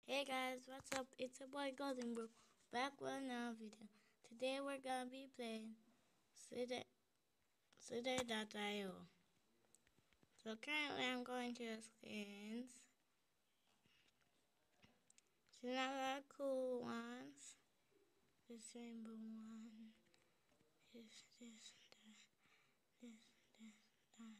Hey guys, what's up? It's your boy Golden Bro back with another video. Today we're gonna be playing Cither.io. So currently I'm going to the skins. There's a lot of cool ones. This rainbow one. This, that, this, that,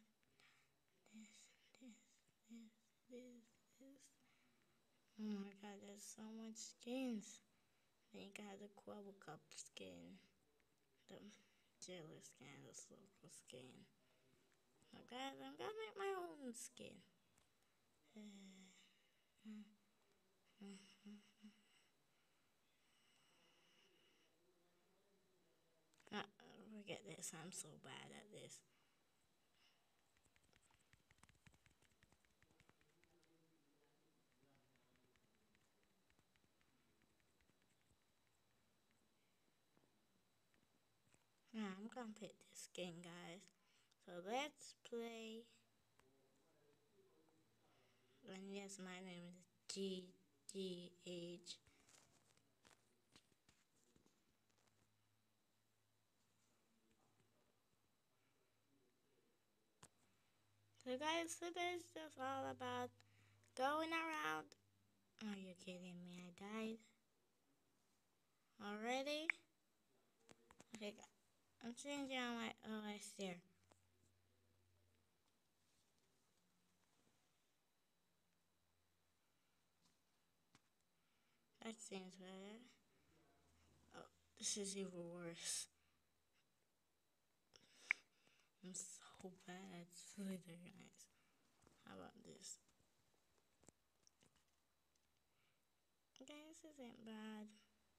this. Oh my god, there's so much skins. Then you got the Quabble Cup skin. The Jailer skin, the Circle skin. Oh guys, I'm gonna make my own skin. Forget this, I'm so bad at this. I'm gonna pick this skin, guys. So let's play. And yes, my name is GGH. So guys, so this is just all about going around. Are you kidding me? I died already? Okay, I'm changing on my OS here. That seems better. Oh, this is even worse. I'm so bad at Slither, guys. How about this? Okay, this isn't bad.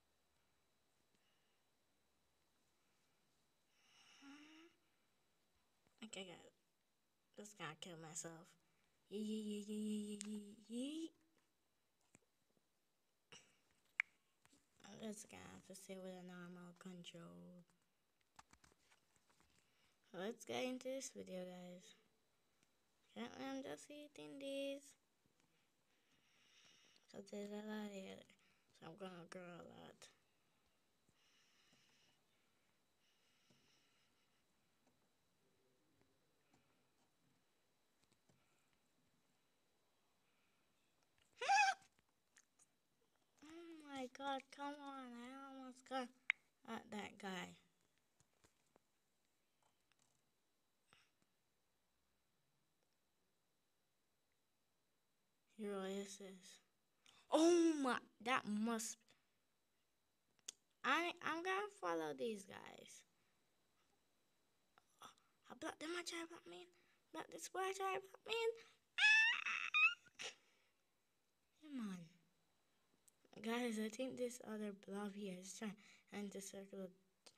Okay, guys. Just gotta kill myself. Yee. I'm just gonna have to sit with a normal control. So let's get into this video, guys. Currently, I'm just eating these. Because there's a lot here. So I'm gonna grow a lot. Oh my god, come on. I almost got at that guy. Hero SS. Oh my, that must. I'm gonna follow these guys. Oh, I blocked them, I try block me. Block this boy, I try block me. Come on. Guys, I think this other blob here is trying to circle.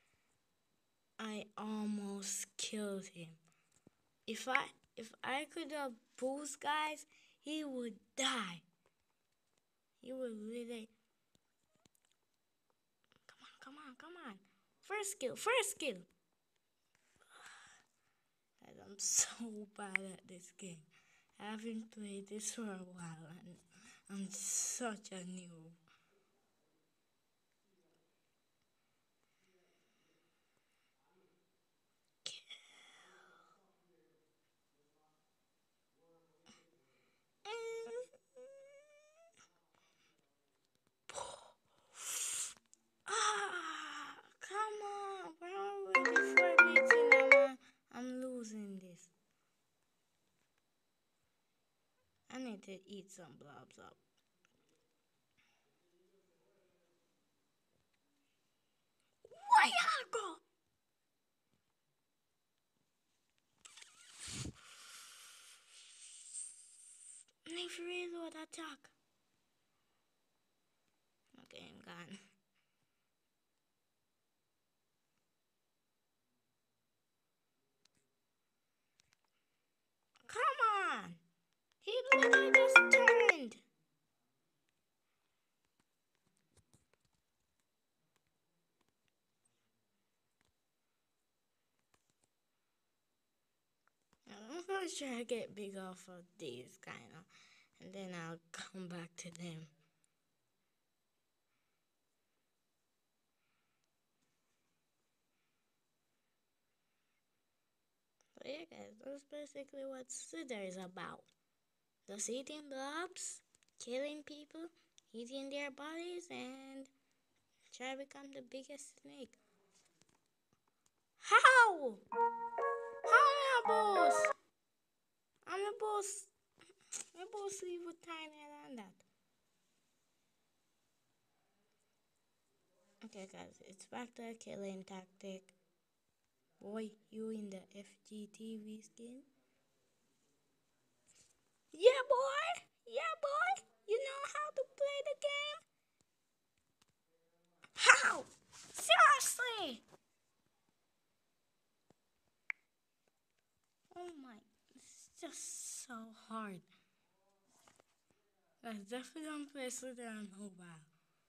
I almost killed him. If I could have boost, guys, he would die. He would really. Come on. First skill. Guys, I'm so bad at this game. I haven't played this for a while and I'm such a noob. Come on, bro. Before beating, I'm losing this. I need to eat some blobs up. Why I go? Need to reload attack. Okay, I'm gone. Come on! He literally just turned. I'm gonna try to get big off of these kind of, and then I'll come back to them. But yeah, guys, that's basically what Slither is about. Just eating blobs, killing people, eating their bodies, and try to become the biggest snake. How? How am I boss? I'm a boss. My boss even tinier than that. Okay, guys, it's back to a killing tactic. Boy, you in the FGTV skin? Yeah, boy. Yeah, boy. You know how to play the game? How? Seriously? Oh my, it's just so hard. I definitely don't play Slither on mobile.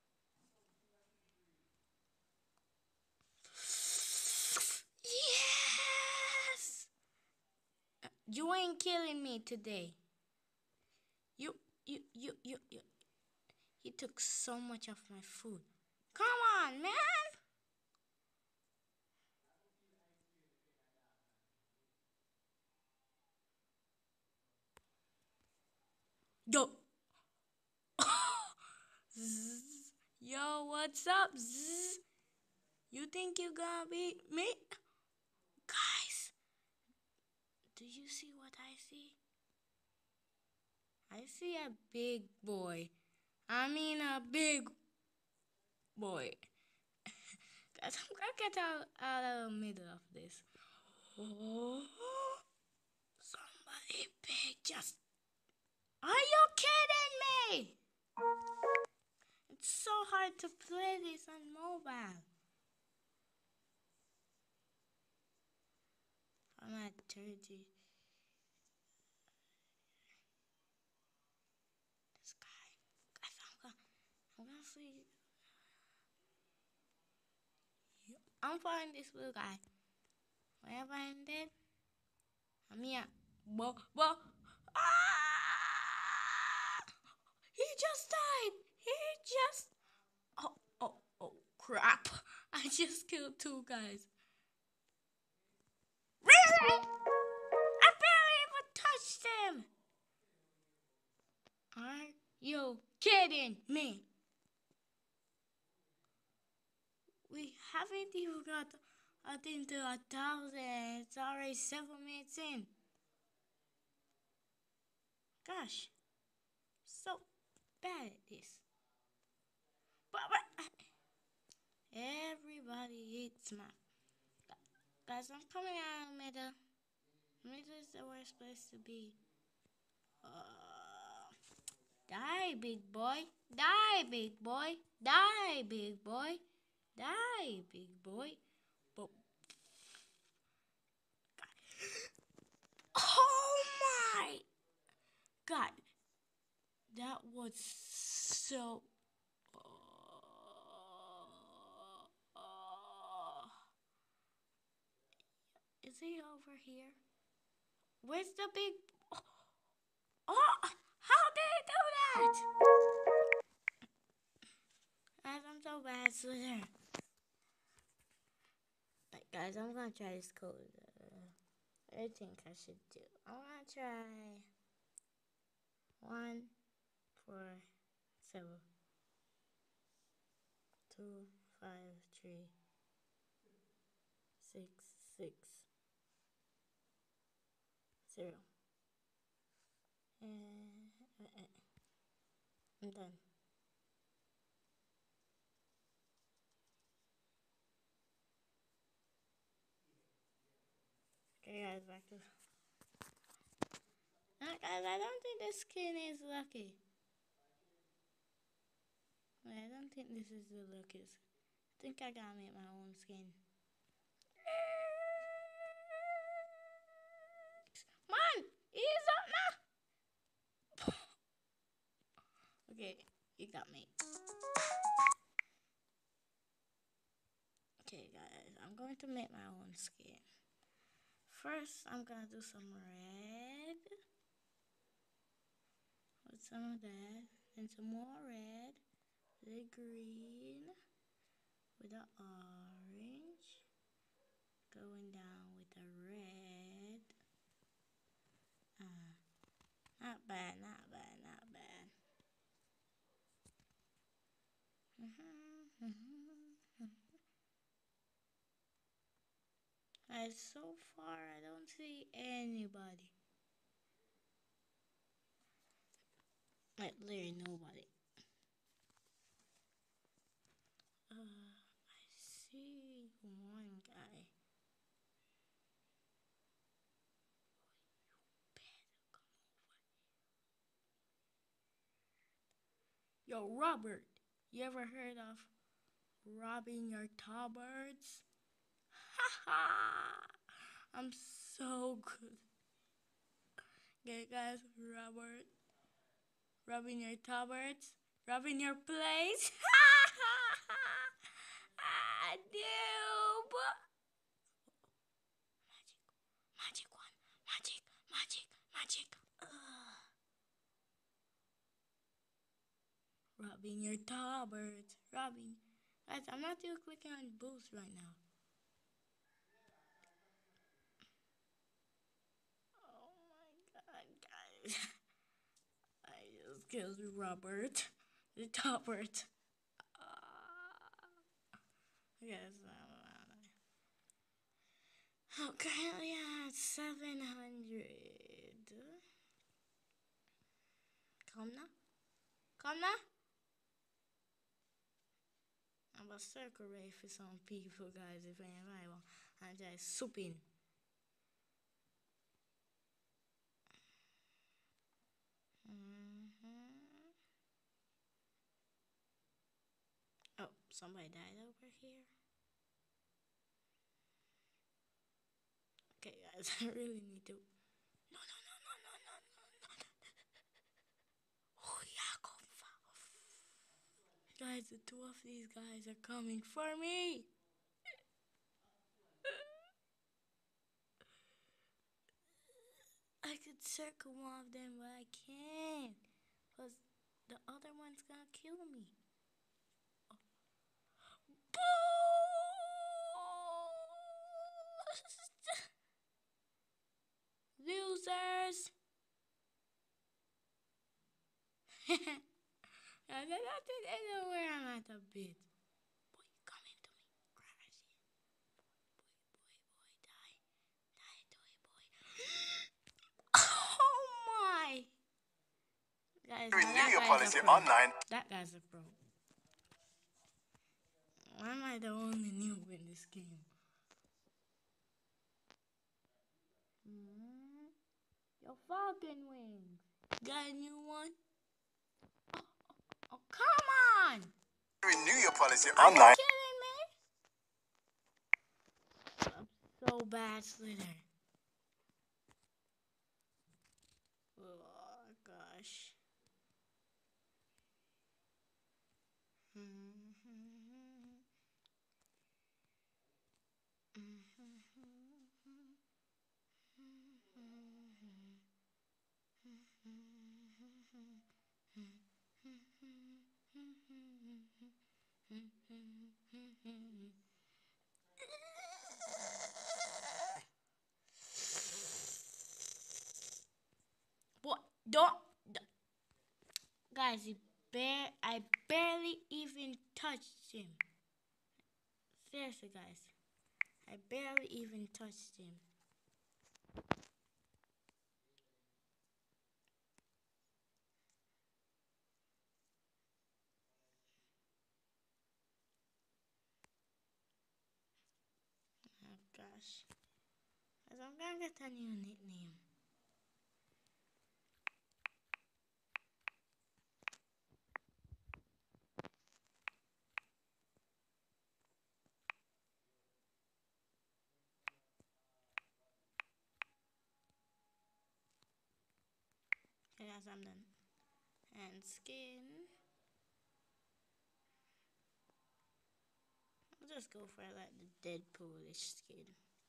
Yes! You ain't killing me today. You, you. He took so much of my food. Come on, man! Yo! Zzz. Yo, what's up? Zzz. You think you gonna beat me? Guys, do you see what I see? I see a big boy. I mean a big boy. Guys, I'm gonna get out of the middle of this. Oh, somebody big just... Are you kidding me? It's so hard to play this on mobile. I'm at 30. This guy. Guys, I'm gonna see. I'm following this blue guy. Whenever I'm dead, I'm here. Bo. Ah! He just died. He just. Oh, crap. I just killed two guys. Really? I barely even touched him. Are you kidding me? We haven't even got, I think, to 1,000. It's already 7 minutes in. Gosh, so bad at this. But everybody hates math. Guys, I'm coming out of the middle. Middle is the worst place to be. Die, big boy. Die, big boy. Die, big boy. Die, big boy. But oh my God, that was so. Is he over here? Where's the big? Oh, how did he do that? I'm so bad, Slither. Guys, I'm gonna try this code. I think I should do. I wanna try 1, 4, 7, 2, 5, 3, 6, 6, 0. I'm done. Okay, guys, back to. Guys, I don't think this skin is lucky. I don't think this is the luckiest. I think I gotta make my own skin. Man, he's up now. Okay, you got me. Okay, guys, I'm going to make my own skin. First, I'm gonna do some red. With some of that. And some more red. The green. With the orange. Going down with the red. Not bad, not bad, not bad. And so far, I don't see anybody. Like, literally nobody. I see one guy. Yo, Robert, you ever heard of robbing your tarbirds? Haha! I'm so good. Okay, guys, Robert, robbing your tarbirds, robbing your place. Ah, noob! Magic one, magic, magic, magic. Robbing your tarbirds, robbing. Guys, I'm not too clicking on boost right now. Oh my god, guys. I just killed Robert. The Tarbert. Yes, currently at 700. Come now. Come now. I'm a circle ray for some people, guys. If I want, I'm just souping. Oh, somebody died over here. Okay, guys, I really need to. No, no, no, no, no, no, no, no. Oh, yeah, guys, the two of these guys are coming for me. I could circle one of them, but I can't. Because the other one's gonna kill me. Losers! I don't know where I'm at a bit. Boy, come into me. Crash it. Boy, die. Die, boy. Oh my! Guys, Renew your policy online. That guy's a pro. Why am I the only noob in this game? Your Falcon Wings. Got a new one? Oh, come on! Renew your policy Are online. you kidding me? I'm so bad, Slither. Oh, gosh. What? Don't. Guys, I barely even touched him. Seriously, guys. I barely even touched him. Oh, gosh. I'm gonna get a new nickname. Okay, guys, I'm done. And skin. I'll just go for like the Deadpoolish skin.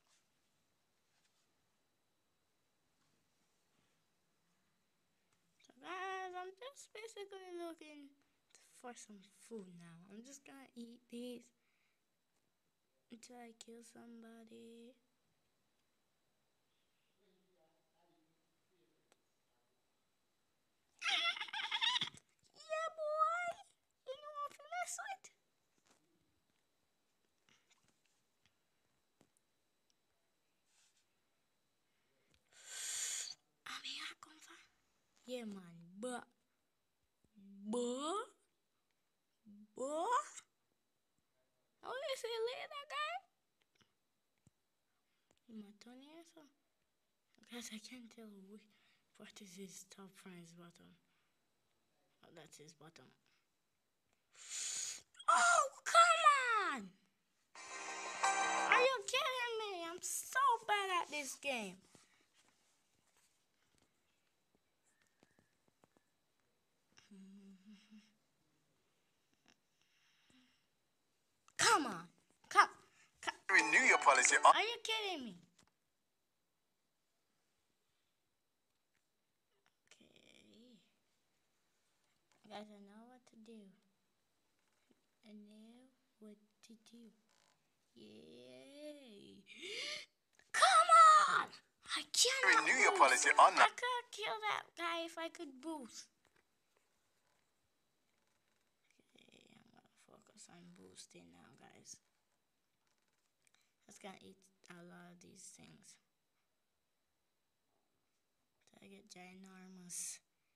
So guys, I'm just basically looking for some food now. I'm just gonna eat these until I kill somebody. Yeah, man. But. Oh, you see that guy? My Tony answer? Guys, I can't tell what is his top from his bottom. Oh, that's his bottom. Oh, come on! Are you kidding me? I'm so bad at this game. Come on. Come. Renew your policy Are you kidding me? Okay. Guys, I know what to do. I know what to do. Yay. Come on! I cannot Renew your boost. policy online. I could kill that guy if I could boost. Okay, I'm gonna focus on boosting now, guys. That's gonna eat a lot of these things. So I get ginormous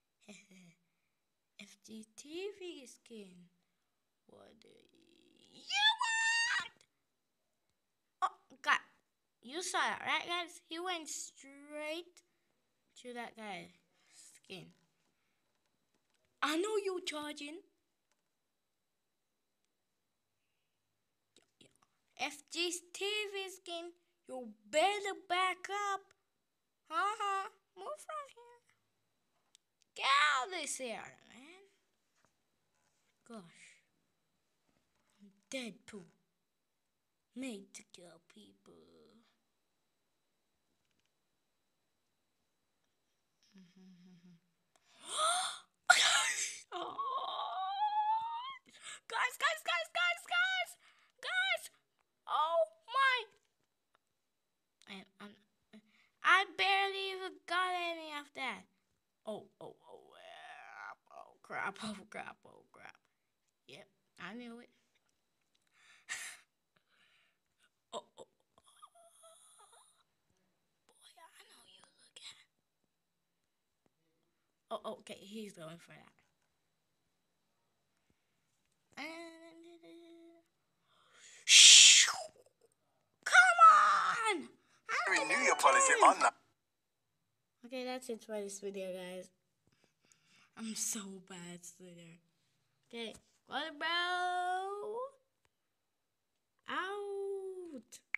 FGTV skin. What do you want? Oh, God. You saw that, right, guys? He went straight to that guy's skin. I know you charging. FG's TV skin, you better back up. Move from here. Get out of this area, man. Gosh. Deadpool. Made to kill people. Oh. Guys. Oh my. I barely even got any of that. Oh crap. Yep, I knew it. Oh. Boy, I know you look at. Oh, okay, he's going for that. Come on! Renew your policy online. Okay, that's it for this video, guys. I'm so bad, Slither. Okay, bye, bro. Out.